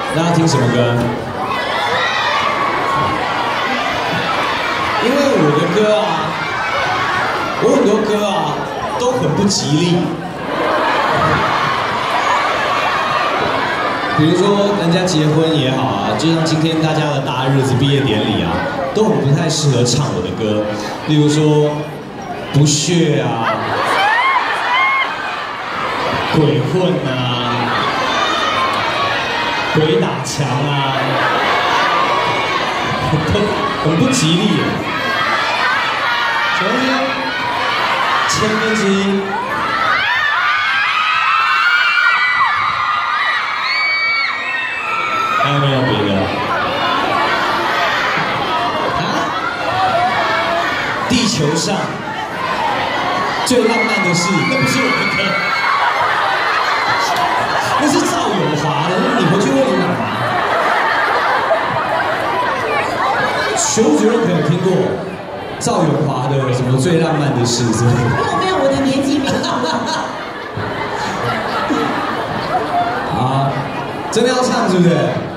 大家听什么歌？因为我的歌啊，我很多歌啊都很不吉利。比如说人家结婚也好啊，就像今天大家的大日子毕业典礼啊，都很不太适合唱我的歌。例如说不屑啊、鬼混啊、鬼打墙啊，很不吉利耶。首先1/1000。还有没有别的？啊？地球上最浪漫的事，那不是我的歌，那是赵咏华的。你回去问你妈妈。熊主任可能有听过赵咏华的什么最浪漫的事之类的？ 没有，我的年纪没到。 啊，真的要唱是不是？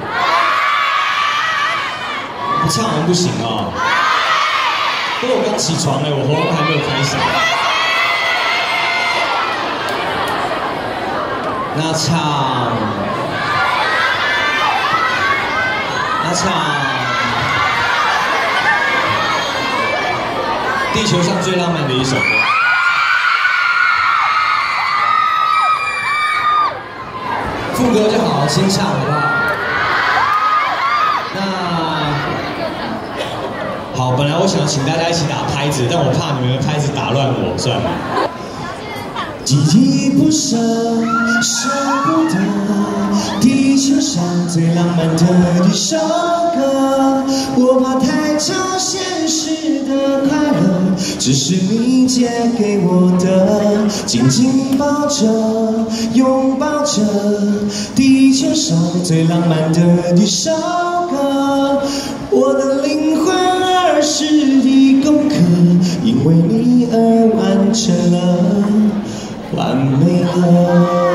不唱完不行哦。不过我刚起床我喉咙还没有开嗓。那唱，地球上最浪漫的一首歌。副歌就好好清唱，好不好？好，本来我想请大家一起打拍子，但我怕你们的拍子打乱我，算了。依依不舍，舍不得，地球上最浪漫的一首歌。我怕太超现实的快乐，只是你借给我的，紧紧抱着，拥抱着，地球上最浪漫的一首歌。我的灵魂儿时的功课，因为你而完成了，完美了。